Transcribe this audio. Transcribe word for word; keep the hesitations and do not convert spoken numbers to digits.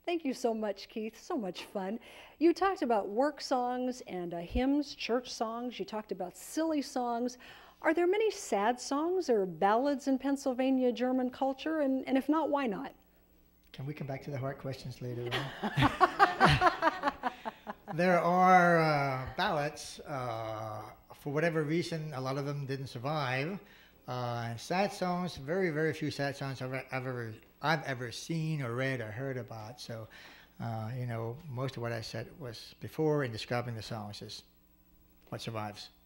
Thank you so much, Keith. So much fun. You talked about work songs and uh, hymns, church songs. You talked about silly songs. Are there many sad songs or ballads in Pennsylvania German culture? And, and if not, why not? Can we come back to the hard questions later on? There are uh, ballads. Uh, for whatever reason, a lot of them didn't survive. Uh, sad songs, very, very few sad songs I've, I've ever I've ever seen or read or heard about. So, uh, you know, most of what I said was before in describing the songs is what survives.